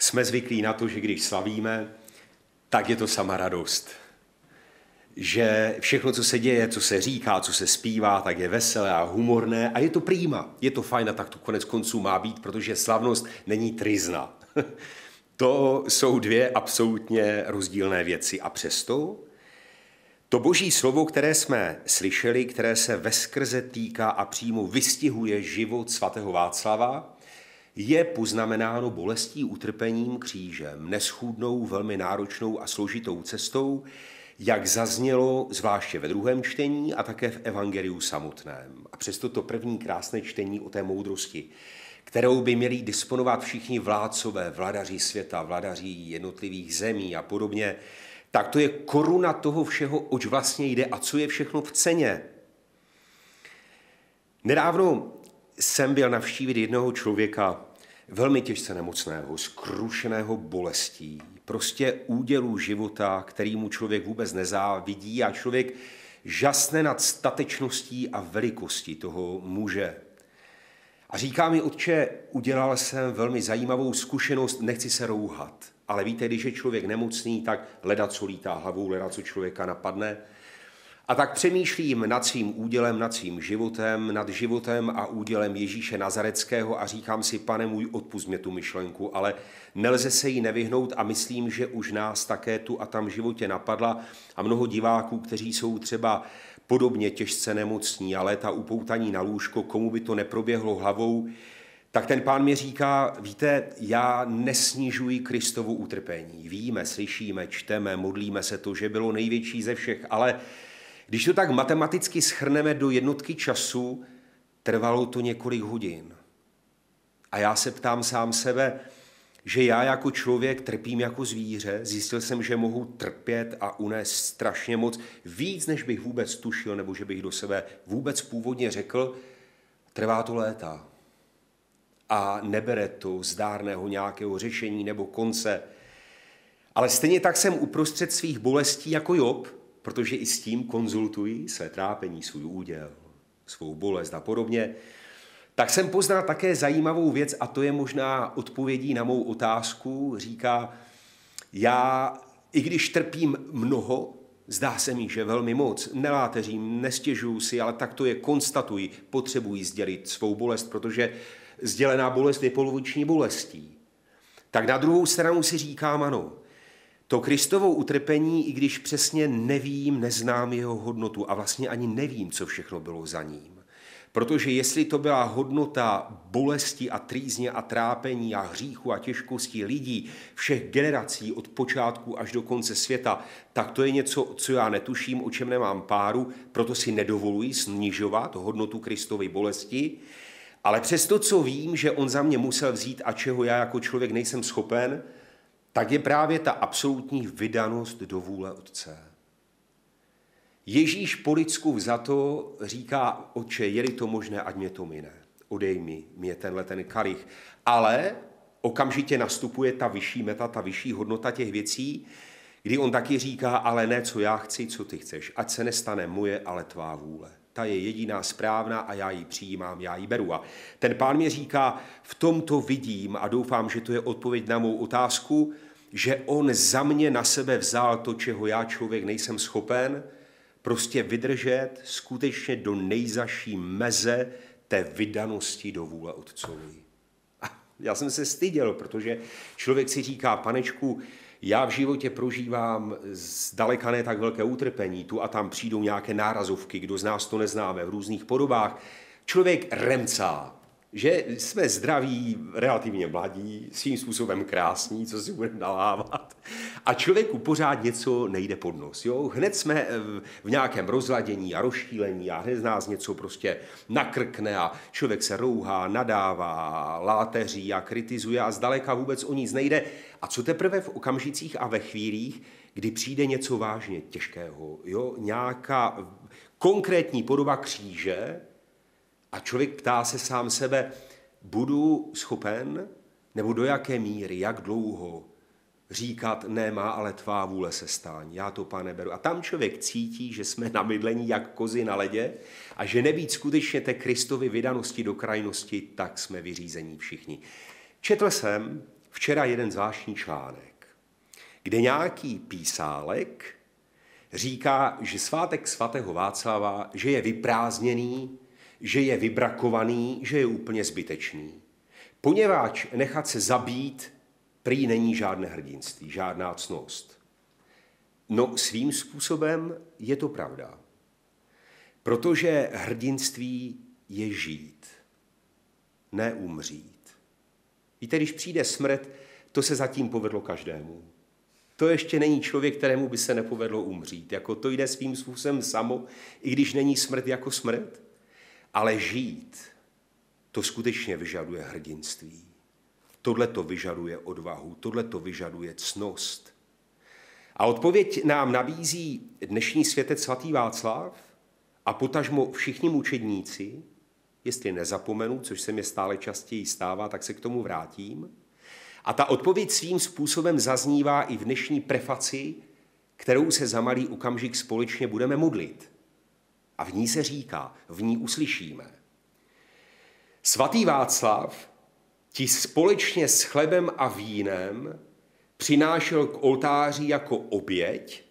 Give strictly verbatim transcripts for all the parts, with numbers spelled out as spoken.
jsme zvyklí na to, že když slavíme, tak je to sama radost. Že všechno, co se děje, co se říká, co se zpívá, tak je veselé a humorné a je to prýma. Je to fajn a tak to konec konců má být, protože slavnost není tryzna. To jsou dvě absolutně rozdílné věci. A přesto to boží slovo, které jsme slyšeli, které se veskrze týká a přímo vystihuje život svatého Václava, je poznamenáno bolestí, utrpením, křížem, neschůdnou, velmi náročnou a složitou cestou, jak zaznělo zvláště ve druhém čtení a také v evangeliu samotném. A přesto to první krásné čtení o té moudrosti, kterou by měli disponovat všichni vládcové, vladaři světa, vladaři jednotlivých zemí a podobně, tak to je koruna toho všeho, oč vlastně jde a co je všechno v ceně. Nedávno jsem byl navštívit jednoho člověka, velmi těžce nemocného, skrušeného bolestí, prostě údělů života, kterýmu člověk vůbec nezávidí a člověk žasne nad statečností a velikostí toho muže. A říká mi, otče, udělal jsem velmi zajímavou zkušenost, nechci se rouhat, ale víte, když je člověk nemocný, tak leda co lítá hlavou, leda co člověka napadne. A tak přemýšlím nad svým údělem, nad svým životem, nad životem a údělem Ježíše Nazareckého a říkám si, Pane můj, odpusť mě tu myšlenku, ale nelze se jí nevyhnout a myslím, že už nás také tu a tam v životě napadla a mnoho diváků, kteří jsou třeba podobně těžce nemocní a léta upoutaní na lůžko, komu by to neproběhlo hlavou, tak ten Pán mi říká, víte, já nesnižuji Kristovu utrpení. Víme, slyšíme, čteme, modlíme se to, že bylo největší ze všech, ale když to tak matematicky shrneme do jednotky času, trvalo to několik hodin. A já se ptám sám sebe, že já jako člověk trpím jako zvíře, zjistil jsem, že mohu trpět a unést strašně moc, víc, než bych vůbec tušil, nebo že bych do sebe vůbec původně řekl, trvá to léta. A nebere to zdárného nějakého řešení nebo konce. Ale stejně tak jsem uprostřed svých bolestí jako Job, protože i s tím konzultuji své trápení, svůj úděl, svou bolest a podobně, tak jsem poznal také zajímavou věc a to je možná odpovědí na mou otázku. Říká, já, i když trpím mnoho, zdá se mi, že velmi moc, neláteřím, nestěžuju si, ale tak to je, konstatuji, potřebuji sdělit svou bolest, protože sdělená bolest je poloviční bolestí. Tak na druhou stranu si říkám, ano, to Kristovo utrpení, i když přesně nevím, neznám jeho hodnotu a vlastně ani nevím, co všechno bylo za ním. Protože jestli to byla hodnota bolesti a trýzně a trápení a hříchu a těžkosti lidí všech generací od počátku až do konce světa, tak to je něco, co já netuším, o čem nemám páru, proto si nedovoluji snižovat hodnotu Kristovy bolesti, ale přesto, co vím, že on za mě musel vzít a čeho já jako člověk nejsem schopen, tak je právě ta absolutní vydanost do vůle Otce. Ježíš po lidsku vzato říká, Otče, je-li to možné, ať mě to mine. Odej mi, mě tenhle ten kalich. Ale okamžitě nastupuje ta vyšší meta, ta vyšší hodnota těch věcí, kdy on taky říká, ale ne, co já chci, co ty chceš. Ať se nestane moje, ale tvá vůle. Ta je jediná správná a já ji přijímám, já ji beru. A ten Pán mi říká, v tomto vidím a doufám, že to je odpověď na mou otázku, že on za mě na sebe vzal to, čeho já člověk nejsem schopen, prostě vydržet skutečně do nejzaší meze té vydanosti do vůle Otcovi. A já jsem se styděl, protože člověk si říká, Panečku, já v životě prožívám zdaleka ne tak velké utrpení, tu a tam přijdou nějaké nárazovky, kdo z nás to neznáme, v různých podobách. Člověk remcá, že jsme zdraví, relativně mladí, svým způsobem krásní, co si budeme nalávat. A člověku pořád něco nejde pod nos. Jo? Hned jsme v nějakém rozladění a rozšílení a hned z nás něco prostě nakrkne a člověk se rouhá, nadává, láteří a kritizuje a zdaleka vůbec o nic nejde. A co teprve v okamžicích a ve chvílích, kdy přijde něco vážně těžkého, jo? Nějaká konkrétní podoba kříže, a člověk ptá se sám sebe, budu schopen, nebo do jaké míry, jak dlouho říkat, ne má, ale tvá vůle se stáň, já to, Pane, beru. A tam člověk cítí, že jsme na bydlení jak kozy na ledě a že nebýt skutečně té Kristovy vydanosti do krajnosti, tak jsme vyřízení všichni. Četl jsem v včera jeden zvláštní článek, kde nějaký písálek říká, že svátek svatého Václava, že je vyprázdněný, že je vybrakovaný, že je úplně zbytečný. Poněvadž nechat se zabít prý není žádné hrdinství, žádná ctnost. No svým způsobem je to pravda. Protože hrdinství je žít, ne umřít. Víte, když přijde smrt, to se zatím povedlo každému. To ještě není člověk, kterému by se nepovedlo umřít. Jako to jde svým způsobem samo, i když není smrt jako smrt. Ale žít, to skutečně vyžaduje hrdinství. Tohle to vyžaduje odvahu, tohle to vyžaduje ctnost. A odpověď nám nabízí dnešní světec svatý Václav a potažmo všichni mučedníci, jestli nezapomenu, což se mi stále častěji stává, tak se k tomu vrátím. A ta odpověď svým způsobem zaznívá i v dnešní prefaci, kterou se za malý okamžik společně budeme modlit. A v ní se říká, v ní uslyšíme. Svatý Václav ti společně s chlebem a vínem přinášel k oltáři jako oběť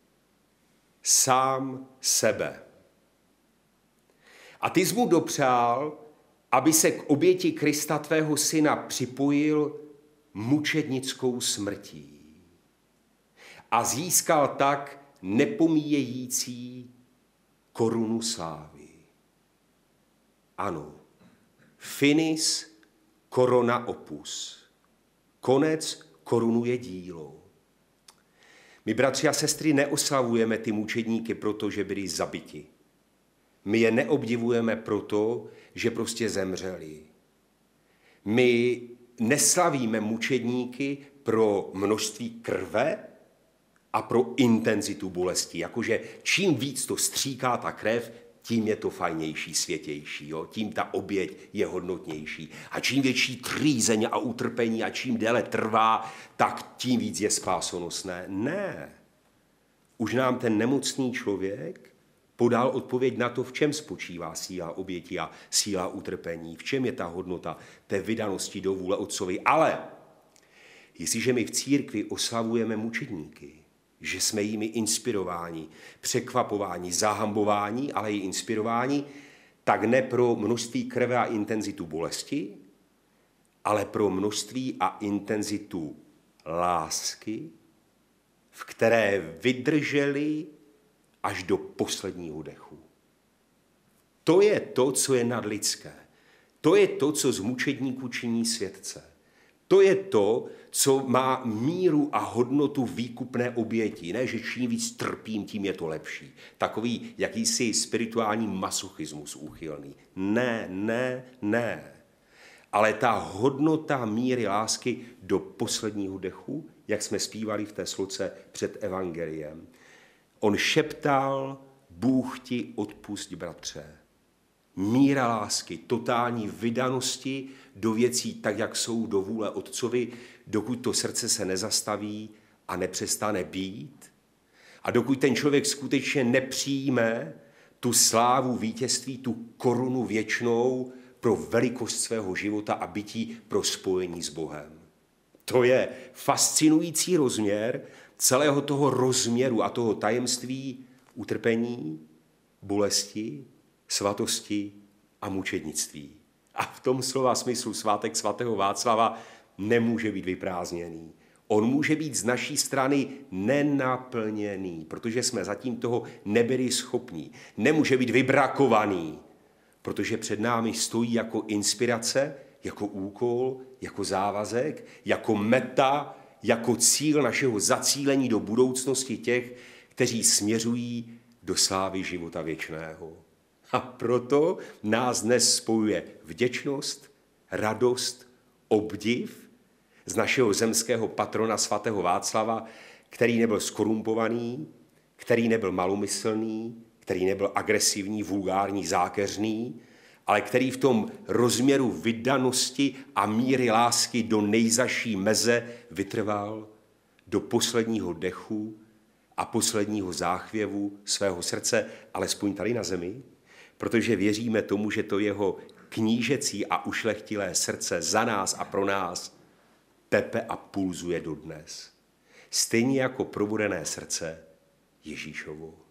sám sebe. A ty jsi mu dopřál, aby se k oběti Krista tvého syna připojil mučednickou smrtí a získal tak nepomíjející korunu slávy. Ano, finis corona opus. Konec korunuje dílo. My, bratři a sestry, neoslavujeme ty mučedníky proto, že byli zabiti. My je neobdivujeme proto, že prostě zemřeli. My neslavíme mučedníky pro množství krve a pro intenzitu bolesti. Jakože čím víc to stříká ta krev, tím je to fajnější, světější. Jo? Tím ta oběť je hodnotnější. A čím větší trýzeň a utrpení a čím déle trvá, tak tím víc je spásonosné. Ne. Už nám ten nemocný člověk podal odpověď na to, v čem spočívá síla oběti a síla utrpení, v čem je ta hodnota té vydanosti do vůle Otcovi. Ale jestliže my v církvi oslavujeme mučedníky, že jsme jimi inspirováni, překvapováni, zahambováni, ale i inspirováni, tak ne pro množství krve a intenzitu bolesti, ale pro množství a intenzitu lásky, v které vydrželi až do posledního dechu. To je to, co je nadlidské. To je to, co z mučedníků činí světce. To je to, co má míru a hodnotu výkupné oběti. Ne, že čím víc trpím, tím je to lepší. Takový jakýsi spirituální masochismus úchylný. Ne, ne, ne. Ale ta hodnota míry lásky do posledního dechu, jak jsme zpívali v té sloce před evangeliem. On šeptal, Bůh ti odpusť, bratře. Míra lásky, totální vydanosti do věcí tak, jak jsou do vůle Otcovi, dokud to srdce se nezastaví a nepřestane být. A dokud ten člověk skutečně nepřijme tu slávu vítězství, tu korunu věčnou pro velikost svého života a bytí pro spojení s Bohem. To je fascinující rozměr celého toho rozměru a toho tajemství utrpení, bolesti, svatosti a mučednictví. A v tom slova smyslu svátek svatého Václava nemůže být vyprázdněný. On může být z naší strany nenaplněný, protože jsme zatím toho nebyli schopní. Nemůže být vybrakovaný, protože před námi stojí jako inspirace, jako úkol, jako závazek, jako meta, jako cíl našeho zacílení do budoucnosti těch, kteří směřují do slávy života věčného. A proto nás dnes spojuje vděčnost, radost, obdiv z našeho zemského patrona svatého Václava, který nebyl skorumpovaný, který nebyl malomyslný, který nebyl agresivní, vulgární, zákeřný, ale který v tom rozměru vydanosti a míry lásky do nejzaší meze vytrval do posledního dechu a posledního záchvěvu svého srdce, alespoň tady na zemi, protože věříme tomu, že to jeho knížecí a ušlechtilé srdce za nás a pro nás tepe a pulzuje dodnes. Stejně jako probudené srdce Ježíšovo.